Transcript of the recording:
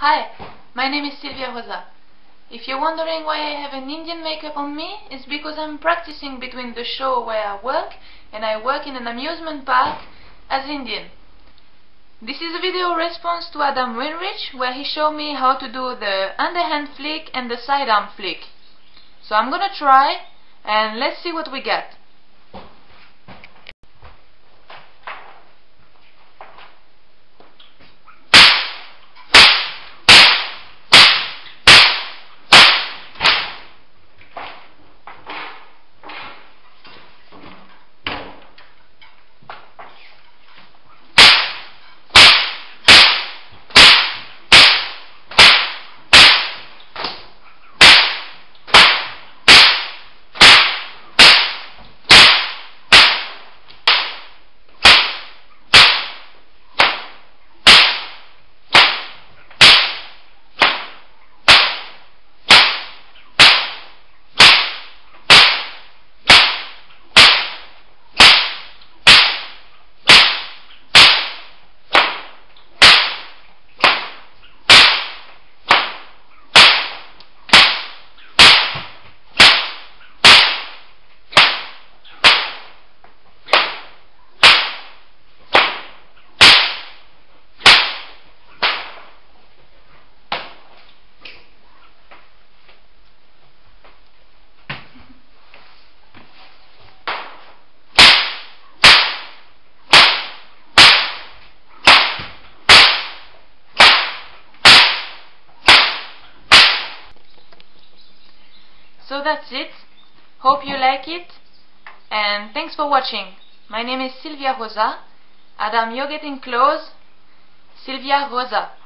Hi, my name is Sylvia Rosa. If you're wondering why I have an Indian makeup on me, it's because I'm practicing between the show where I work and I work in an amusement park as Indian. This is a video response to Adam Winrich where he showed me how to do the underhand flick and the sidearm flick. So I'm gonna try and let's see what we get. So that's it. Hope you like it and thanks for watching. My name is Sylvia Rosa. Adam, you're getting close. Sylvia Rosa.